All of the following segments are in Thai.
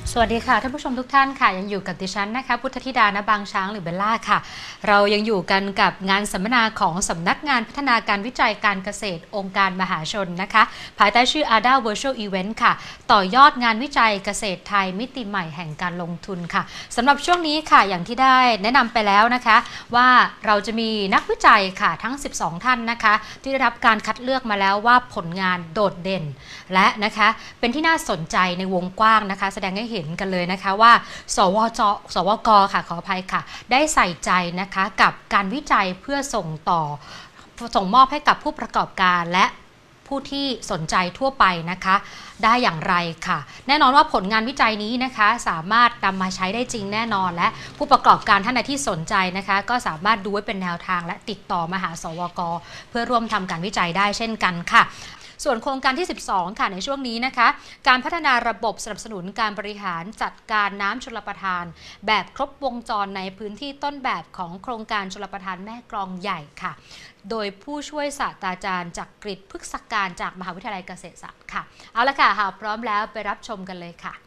สวัสดีค่ะท่านผู้ชมทุกท่านค่ะยังอยู่กับดิฉันนะคะพุทธธิดาณบางช้างหรือเบลล่าค่ะเรายังอยู่กันกับงานสัมมนาของสำนักงานพัฒนาการวิจัยการเกษตรองค์การมหาชนนะคะภายใต้ชื่อ ADA Virtual Event ค่ะต่อยอดงานวิจัยเกษตรไทยมิติใหม่แห่งการลงทุนค่ะสำหรับช่วงนี้ค่ะอย่างที่ได้แนะนำไปแล้วนะคะว่าเราจะมีนักวิจัยค่ะทั้ง12ท่านนะคะที่ได้รับการคัดเลือกมาแล้วว่าผลงานโดดเด่นและนะคะเป็นที่น่าสนใจในวงกว้างนะคะแสดงให้เห็นกันเลยนะคะว่าสวกค่ะขออภัยค่ะได้ใส่ใจนะคะกับการวิจัยเพื่อส่งมอบให้กับผู้ประกอบการและผู้ที่สนใจทั่วไปนะคะได้อย่างไรค่ะแน่นอนว่าผลงานวิจัยนี้นะคะสามารถนำมาใช้ได้จริงแน่นอนและผู้ประกอบการท่านใดที่สนใจนะคะก็สามารถดูไว้เป็นแนวทางและติดต่อมาหาสวกเพื่อร่วมทำการวิจัยได้เช่นกันค่ะส่วนโครงการที่12ค่ะในช่วงนี้นะคะการพัฒนาระบบสนับสนุนการบริหารจัดการน้ำชลประทานแบบครบวงจรในพื้นที่ต้นแบบของโครงการชลประทานแม่กลองใหญ่ค่ะโดยผู้ช่วยศาสตราจารย์จักริดพฤกษการจากมหาวิทยาลัยเกษตรศาสตร์ค่ะเอาละค่ะหากพร้อมแล้วไปรับชมกันเลยค่ะ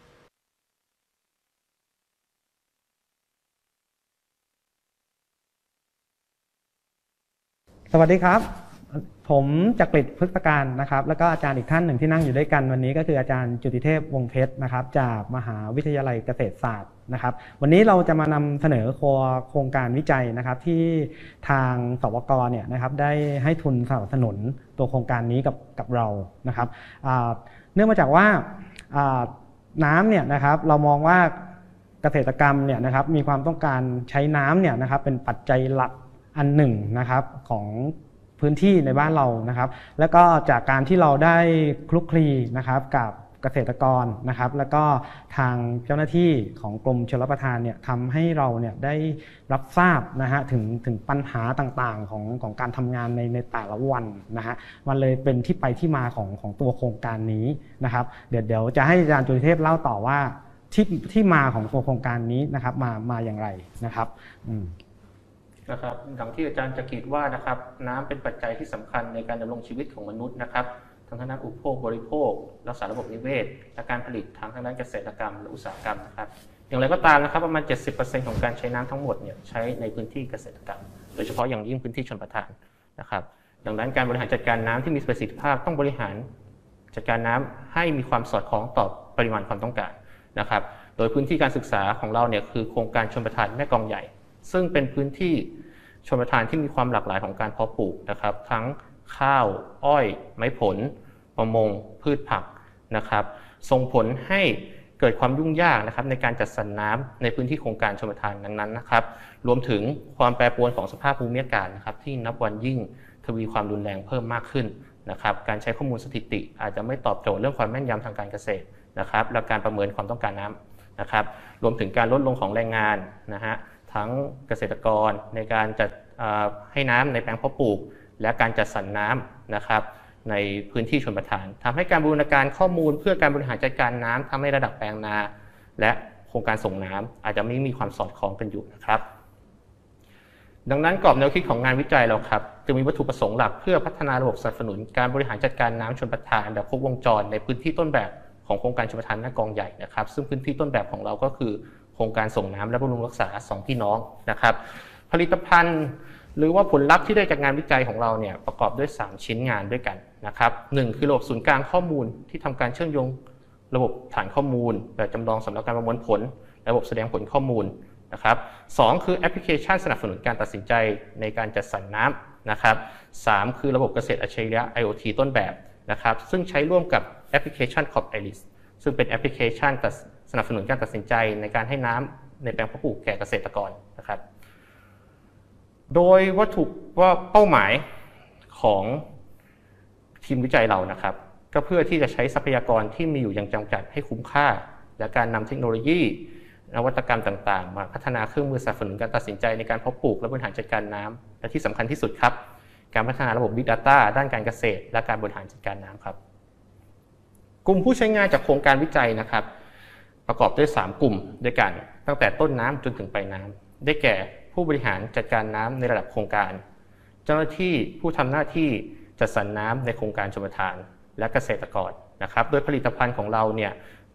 สวัสดีครับผมจักริดพฤกษการนะครับแล้วก็อาจารย์อีกท่านหนึ่งที่นั่งอยู่ด้วยกันวันนี้ก็คืออาจารย์จุติเทพวงเพชรนะครับจากมหาวิทยาลัยเกษตรศาสตร์นะครับวันนี้เราจะมานำเสนอโครงการวิจัยนะครับที่ทางสวกเนี่ยนะครับได้ให้ทุนสนับสนุนตัวโครงการนี้กับเรานะครับเนื่องมาจากว่าน้ำเนี่ยนะครับเรามองว่าเกษตรกรรมเนี่ยนะครับมีความต้องการใช้น้ำเนี่ยนะครับเป็นปัจจัยหลักอันหนึ่งนะครับของพื้นที่ในบ้านเรานะครับแล้วก็จากการที่เราได้คลุกคลีนะครับกับเกษตรกรนะครับแล้วก็ทางเจ้าหน้าที่ของกรมชลประทานเนี่ยทำให้เราเนี่ยได้รับทราบนะฮะถึงปัญหาต่างๆของการทำงานในแต่ละวันนะฮะมันเลยเป็นที่ไปที่มาของตัวโครงการนี้นะครับเดี๋ยวจะให้อาจารย์จุติเทพเล่าต่อว่าที่มาของตัวโครงการนี้นะครับมาอย่างไรนะครับนะครับดังที่อาจารย์จักริดว่านะครับน้ำเป็นปัจจัยที่สำคัญในการดำรงชีวิตของมนุษย์นะครับทั้งทางด้านอุปโภคบริโภครักษาระบบนิเวศและการผลิตทางด้านเกษตรกรรมและอุตสาหกรรมนะครับอย่างไรก็ตามนะครับประมาณ 70% ของการใช้น้ำทั้งหมดเนี่ยใช้ในพื้นที่เกษตรกรรมโดยเฉพาะอย่างยิ่งพื้นที่ชลประทานนะครับดังนั้นการบริหารจัดการน้ำที่มีประสิทธิภาพต้องบริหารจัดการน้ำให้มีความสอดคล้องต่อปริมาณความต้องการนะครับโดยพื้นที่การศึกษาของเราเนี่ยคือโครงการชลประทานแม่กลองใหญ่ซึ่งเป็นพื้นที่ชลประทานที่มีความหลากหลายของการเพาะปลูกนะครับทั้งข้าวอ้อยไม้ผลประมงพืชผักนะครับส่งผลให้เกิดความยุ่งยากนะครับในการจัดสรรน้ำในพื้นที่โครงการชลประทานนั้นๆนะครับรวมถึงความแปรปรวนของสภาพภูมิอากาศนะครับที่นับวันยิ่งทวีความรุนแรงเพิ่มมากขึ้นนะครับการใช้ข้อมูลสถิติอาจจะไม่ตอบโจทย์เรื่องความแม่นยำทางการเกษตรนะครับและการประเมินความต้องการน้ำนะครับรวมถึงการลดลงของแรงงานนะฮะทั้งเกษตรกรในการจัดให้น้ำในแปลงเพาะปลูกและการจัดสรรน้ำนะครับในพื้นที่ชลประทานทำให้การบูรณาการข้อมูลเพื่อการบริหารจัดการน้ำทำให้ระดับแปลงนาและโครงการส่งน้ำอาจจะไม่มีความสอดคล้องกันอยู่นะครับดังนั้นกรอบแนวคิดของงานวิจัยเราครับจะมีวัตถุประสงค์หลักเพื่อพัฒนาระบบสนับสนุนการบริหารจัดการน้ำชลประทานแบบครบวงจรในพื้นที่ต้นแบบของโครงการชลประทานแม่กลองใหญ่นะครับซึ่งพื้นที่ต้นแบบของเราก็คือโครงการส่งน้ำและบำรุงรักษา2พี่น้องนะครับผลิตภัณฑ์หรือว่าผลลัพธ์ที่ได้จากงานวิจัยของเราเนี่ยประกอบด้วย3ชิ้นงานด้วยกันนะครับ1คือระบบศูนย์กลางข้อมูลที่ทำการเชื่อมโยงระบบฐานข้อมูลแบบจำลองสำหรับการประมวลผลระบบแสดงผลข้อมูลนะครับ2คือแอปพลิเคชันสนับสนุนการตัดสินใจในการจัดสรรน้ำนะครับ3คือระบบเกษตรอัจฉริยะ IoT ต้นแบบนะครับซึ่งใช้ร่วมกับแอปพลิเคชัน Crop Iris ซึ่งเป็นแอปพลิเคชันสนับสนุนการตัดสินใจในการให้น้ำในแปลงเพาะปลูกแก่เกษตรกรนะครับโดยวัตถุว่าเป้าหมายของทีมวิจัยเรานะครับก็เพื่อที่จะใช้ทรัพยากรที่มีอยู่อย่างจำกัดให้คุ้มค่าและการนำเทคโนโลยีนวัตกรรมต่างๆมาพัฒนาเครื่องมือสนับสนุนการตัดสินใจในการเพาะปลูกและบริหารจัดการน้ำและที่สำคัญที่สุดครับการพัฒนาระบบ Big Data ด้านการเกษตรและการบริหารจัดการน้ำครับกลุ่มผู้ใช้งานจากโครงการวิจัยนะครับประกอบด้วย3กลุ่มด้วยกันตั้งแต่ต้นน้ำจนถึงปลายน้ำได้แก่ผู้บริหารจัดการน้ำในระดับโครงการเจ้าหน้าที่ผู้ทำหน้าที่จัดสรรน้ำในโครงการชลประทานและเกษตรกรนะครับโดยผลิตภัณฑ์ของเราเนี่ย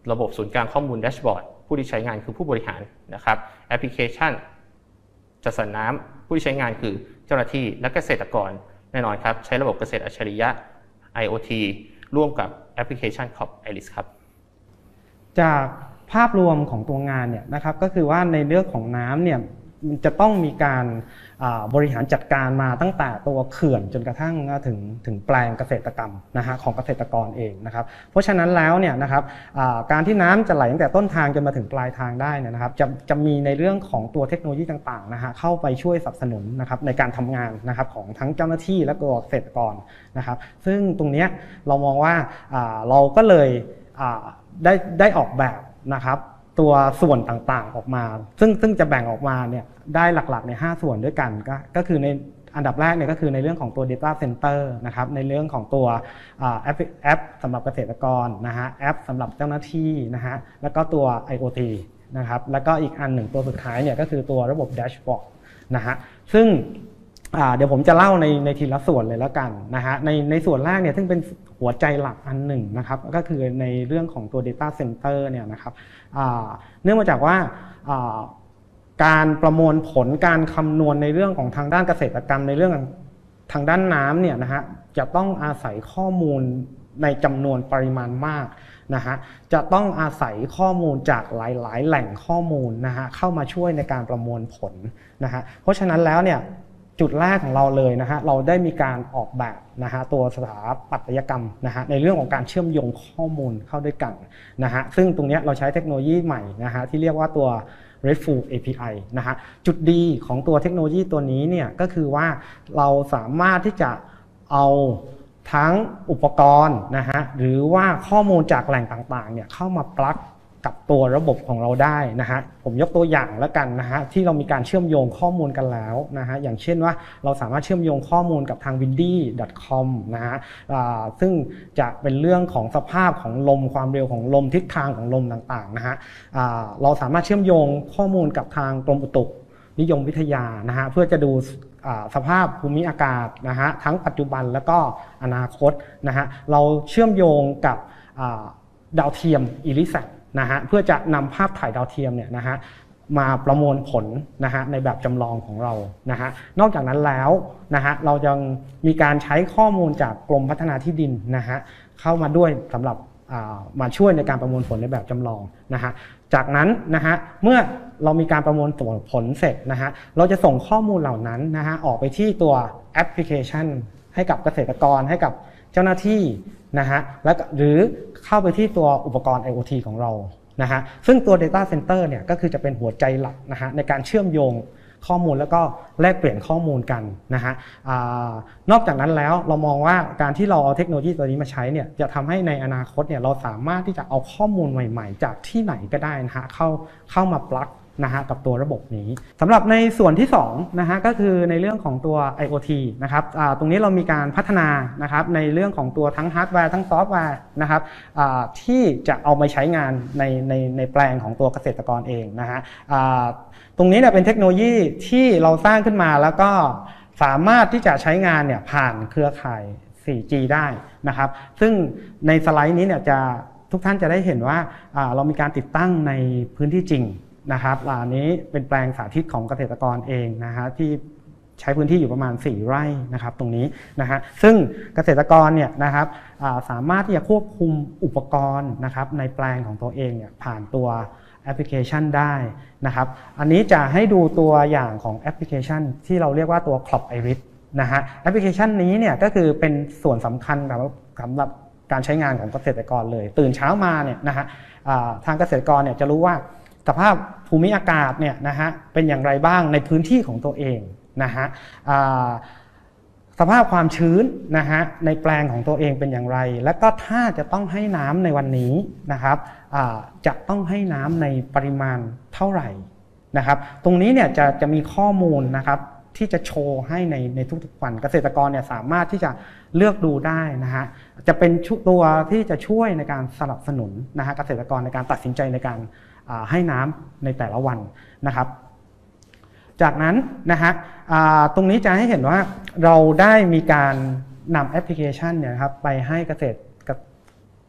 ระบบศูนย์กลางข้อมูลแดชบอร์ดผู้ที่ใช้งานคือผู้บริหารนะครับแอปพลิเคชันจัดสรรน้ำผู้ที่ใช้งานคือเจ้าหน้าที่และเกษตรกรแน่นอนครับใช้ระบบเกษตรอัจฉริยะ IoT ร่วมกับแอปพลิเคชัน Crop Iris ครับจากภาพรวมของตัวงานเนี่ยนะครับก็คือว่าในเรื่องของน้ำเนี่ยมันจะต้องมีการบริหารจัดการมาตั้งแต่ตัวเขื่อนจนกระทั่งถึงแปลงเกษตรกรรมนะฮะของเกษตรกรเองนะครับเพราะฉะนั้นแล้วเนี่ยนะครับการที่น้ำจะไหลตั้งแต่ต้นทางจนมาถึงปลายทางได้เนี่ยนะครับจะมีในเรื่องของตัวเทคโนโลยีต่างๆนะฮะเข้าไปช่วยสนับสนุนนะครับในการทำงานนะครับของทั้งเจ้าหน้าที่และตัวเกษตรกรนะครับซึ่งตรงนี้เรามองว่าเราก็เลยได้ออกแบบนะครับตัวส่วนต่างๆออกมาซึ่งจะแบ่งออกมาเนี่ยได้หลักๆใน5ส่วนด้วยกันก็คือในอันดับแรกเนี่ยก็คือในเรื่องของตัว Data Center นะครับในเรื่องของตัวแอปสำหรับเกษตรกรนะฮะแอปสำหรับเจ้าหน้าที่นะฮะแล้วก็ตัว IoT นะครับแล้วก็อีกอันหนึ่งตัวสุดท้ายเนี่ยก็คือตัวระบบแดชบอร์ดนะฮะซึ่งเดี๋ยวผมจะเล่าในทีละส่วนเลยแล้วกันนะฮะในส่วนแรกเนี่ยซึ่งเป็นหัวใจหลักอันหนึ่งนะครับก็คือในเรื่องของตัว Data Center เนี่ยนะครับเนื่องมาจากว่าการประมวลผลการคำนวณในเรื่องของทางด้านเกษตรกรรมในเรื่องทางด้านน้ำเนี่ยนะฮะจะต้องอาศัยข้อมูลในจำนวนปริมาณมากนะฮะจะต้องอาศัยข้อมูลจากหลายๆแหล่งข้อมูลนะฮะเข้ามาช่วยในการประมวลผลนะฮะเพราะฉะนั้นแล้วเนี่ยจุดแรกของเราเลยนะฮะเราได้มีการออกแบบนะฮะตัวสถาปัตยกรรมนะฮะในเรื่องของการเชื่อมโยงข้อมูลเข้าด้วยกันนะฮะซึ่งตรงนี้เราใช้เทคโนโลยีใหม่นะฮะที่เรียกว่าตัว RESTful API นะฮะจุดดีของตัวเทคโนโลยีตัวนี้เนี่ยก็คือว่าเราสามารถที่จะเอาทั้งอุปกรณ์นะฮะหรือว่าข้อมูลจากแหล่งต่างๆเนี่ยเข้ามาปลั๊กกับตัวระบบของเราได้นะฮะผมยกตัวอย่างแล้วกันนะฮะที่เรามีการเชื่อมโยงข้อมูลกันแล้วนะฮะอย่างเช่นว่าเราสามารถเชื่อมโยงข้อมูลกับทาง windy.com นะฮะซึ่งจะเป็นเรื่องของสภาพของลมความเร็วของลมทิศทางของลมต่างๆนะฮะเราสามารถเชื่อมโยงข้อมูลกับทางกรมอุตุนิยมวิทยานะฮะเพื่อจะดูสภาพภูมิอากาศนะฮะทั้งปัจจุบันแล้วก็อนาคตนะฮะเราเชื่อมโยงกับดาวเทียม IRIS-AT นะฮะเพื่อจะนำภาพถ่ายดาวเทียมเนี่ยนะฮะมาประมวลผลนะฮะในแบบจำลองของเรานะฮะนอกจากนั้นแล้วนะฮะเรายังมีการใช้ข้อมูลจากกรมพัฒนาที่ดินนะฮะเข้ามาด้วยสำหรับมาช่วยในการประมวลผลในแบบจำลองนะฮะจากนั้นนะฮะเมื่อเรามีการประมวลผลเสร็จนะฮะเราจะส่งข้อมูลเหล่านั้นนะฮะออกไปที่ตัวแอปพลิเคชันให้กับเกษตรกรให้กับเจ้าหน้าที่นะฮะและหรือเข้าไปที่ตัวอุปกรณ์ IoT ของเรานะฮะซึ่งตัว Data Center เนี่ยก็คือจะเป็นหัวใจหลักนะฮะในการเชื่อมโยงข้อมูลแล้วก็แลกเปลี่ยนข้อมูลกันนะฮะนอกจากนั้นแล้วเรามองว่าการที่เราเอาเทคโนโลยีตัวนี้มาใช้เนี่ยจะทำให้ในอนาคตเนี่ยเราสามารถที่จะเอาข้อมูลใหม่ๆจากที่ไหนก็ได้นะฮะเข้ามาปลั๊กนะฮะกับตัวระบบนี้สำหรับในส่วนที่2นะฮะก็คือในเรื่องของตัว IoT นะครับตรงนี้เรามีการพัฒนานะครับในเรื่องของตัวทั้งฮาร์ดแวร์ทั้งซอฟต์แวร์นะครับที่จะเอามาใช้งานในแปลงของตัวเกษตรกรเองนะฮะตรงนี้เนี่ยเป็นเทคโนโลยีที่เราสร้างขึ้นมาแล้วก็สามารถที่จะใช้งานเนี่ยผ่านเครือข่าย 4G ได้นะครับซึ่งในสไลด์นี้เนี่ยทุกท่านจะได้เห็นว่าเรามีการติดตั้งในพื้นที่จริงนะครับอันนี้เป็นแปลงสาธิตของเกษตรกรเองนะฮะที่ใช้พื้นที่อยู่ประมาณ4ไร่นะครับตรงนี้นะฮะซึ่งเกษตรกรเนี่ยนะครับสามารถที่จะควบคุมอุปกรณ์นะครับในแปลงของตัวเองเนี่ยผ่านตัวแอปพลิเคชันได้นะครับอันนี้จะให้ดูตัวอย่างของแอปพลิเคชันที่เราเรียกว่าตัว Crop Iris นะฮะแอปพลิเคชันนี้เนี่ยก็คือเป็นส่วนสำคัญสำหรับการใช้งานของเกษตรกรเลยตื่นเช้ามาเนี่ยนะฮะทางเกษตรกรเนี่ยจะรู้ว่าสภาพภูมิอากาศเนี่ยนะฮะเป็นอย่างไรบ้างในพื้นที่ของตัวเองนะฮะสภาพความชื้นนะฮะในแปลงของตัวเองเป็นอย่างไรและก็ถ้าจะต้องให้น้ำในวันนี้นะครับจะต้องให้น้ำในปริมาณเท่าไหร่นะครับตรงนี้เนี่ยจะมีข้อมูลนะครับที่จะโชว์ให้ในทุกๆวันเกษตรกรเนี่ยสามารถที่จะเลือกดูได้นะฮะจะเป็นตัวที่จะช่วยในการสนับสนุนนะฮะเกษตรกรในการตัดสินใจในการให้น้ำในแต่ละวันนะครับจากนั้นนะฮะตรงนี้จะให้เห็นว่าเราได้มีการนำแอปพลิเคชันเนี่ยครับไปให้เกษตร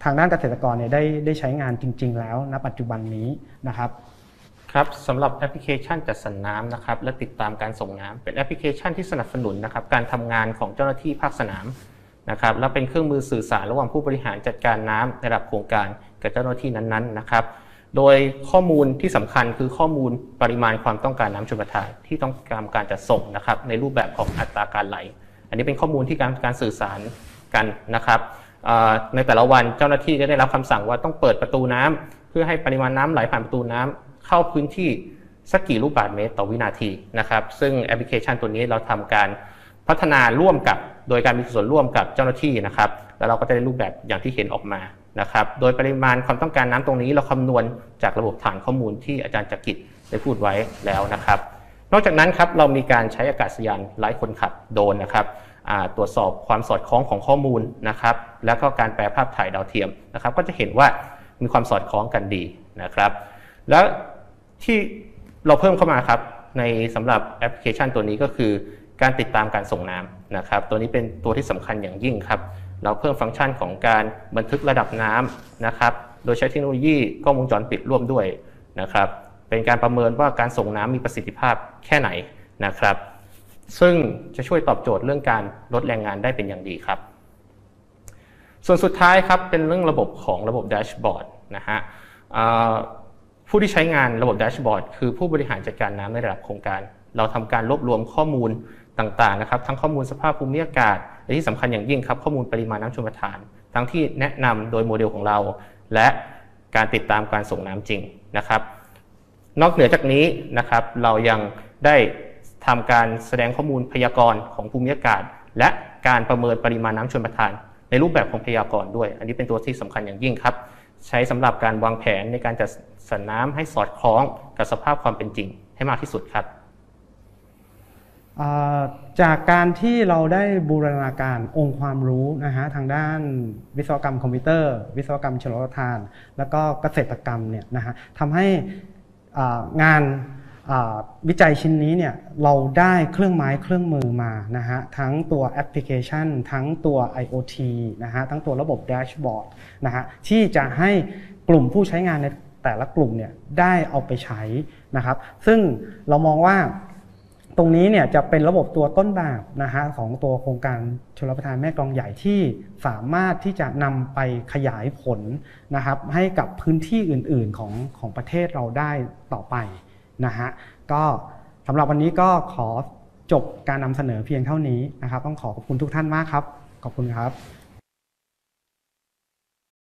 ทางด้านเกษตรกรเนี่ยได้ใช้งานจริงๆแล้วณปัจจุบันนี้นะครับครับสำหรับแอปพลิเคชันจัดสรรน้ำนะครับและติดตามการส่งน้ำเป็นแอปพลิเคชันที่สนับสนุนนะครับการทำงานของเจ้าหน้าที่ภาคสนามนะครับและเป็นเครื่องมือสื่อสารระหว่างผู้บริหารจัดการน้ำในระดับโครงการกับเจ้าหน้าที่นั้นๆนะครับโดยข้อมูลที่สำคัญคือข้อมูลปริมาณความต้องการน้ำชลประทานที่ต้องการจัดส่งนะครับในรูปแบบของอัตราการไหลอันนี้เป็นข้อมูลที่การสื่อสารกันนะครับในแต่ละวันเจ้าหน้าที่จะได้รับคำสั่งว่าต้องเปิดประตูน้ำเพื่อให้ปริมาณน้ำไหลผ่านประตูน้ำเข้าพื้นที่สักกี่ลูกบาศก์เมตรต่อวินาทีนะครับซึ่งแอปพลิเคชันตัวนี้เราทำการพัฒนาร่วมกับโดยการมีส่วนร่วมกับเจ้าหน้าที่นะครับแล้วเราก็จะได้รูปแบบอย่างที่เห็นออกมานะครับโดยปริมาณความต้องการน้ำตรงนี้เราคำนวณจากระบบฐานข้อมูลที่อาจารย์จักริดได้พูดไว้แล้วนะครับนอกจากนั้นครับเรามีการใช้อากาศยานไร้คนขับโดรนนะครับตรวจสอบความสอดคล้องของข้อมูลนะครับแล้วก็การแปลภาพถ่ายดาวเทียมนะครับก็จะเห็นว่ามีความสอดคล้องกันดีนะครับแล้วที่เราเพิ่มเข้ามาครับในสำหรับแอปพลิเคชันตัวนี้ก็คือการติดตามการส่งน้ำนะครับตัวนี้เป็นตัวที่สำคัญอย่างยิ่งครับเราเพิ่มฟังก์ชันของการบันทึกระดับน้ำนะครับโดยใช้เทคโนโลยีกล้องวงจรปิดร่วมด้วยนะครับเป็นการประเมินว่าการส่งน้ำมีประสิทธิภาพแค่ไหนนะครับซึ่งจะช่วยตอบโจทย์เรื่องการลดแรงงานได้เป็นอย่างดีครับส่วนสุดท้ายครับเป็นเรื่องระบบของระบบแดชบอร์ดนะฮะผู้ที่ใช้งานระบบแดชบอร์ดคือผู้บริหารจัดการน้ำในระดับโครงการเราทำการรวบรวมข้อมูลต่างๆนะครับทั้งข้อมูลสภาพภูมิอากาศและที่สำคัญอย่างยิ่งครับข้อมูลปริมาณน้ำชลประทานทั้งที่แนะนำโดยโมเดลของเราและการติดตามการส่งน้ำจริงนะครับนอกเหนือจากนี้นะครับเรายังได้ทำการแสดงข้อมูลพยากรณ์ของภูมิอากาศและการประเมินปริมาณน้ำชลประทานในรูปแบบของพยากรณ์ด้วยอันนี้เป็นตัวที่สำคัญอย่างยิ่งครับใช้สำหรับการวางแผนในการจัดสรรน้ำให้สอดคล้องกับสภาพความเป็นจริงให้มากที่สุดครับจากการที่เราได้บูรณาการองค์ความรู้นะฮะทางด้านวิศวกรรมคอมพิวเตอร์วิศวกรรมชลประทานแล้วก็เกษตรกรรมเนี่ยนะฮะทำให้งานวิจัยชิ้นนี้เนี่ยเราได้เครื่องไม้เครื่องมือมานะฮะทั้งตัวแอปพลิเคชันทั้งตัว IoT นะฮะทั้งตัวระบบแดชบอร์ดนะฮะที่จะให้กลุ่มผู้ใช้งานในแต่ละกลุ่มเนี่ยได้เอาไปใช้นะครับซึ่งเรามองว่าตรงนี้เนี่ยจะเป็นระบบตัวต้นแบบนะฮะของตัวโครงการชลประทานแม่กลองใหญ่ที่สามารถที่จะนำไปขยายผลนะครับให้กับพื้นที่อื่นๆของประเทศเราได้ต่อไปนะฮะก็สำหรับวันนี้ก็ขอจบการนำเสนอเพียงเท่านี้นะครับต้องขอบคุณทุกท่านมากครับขอบคุณครับ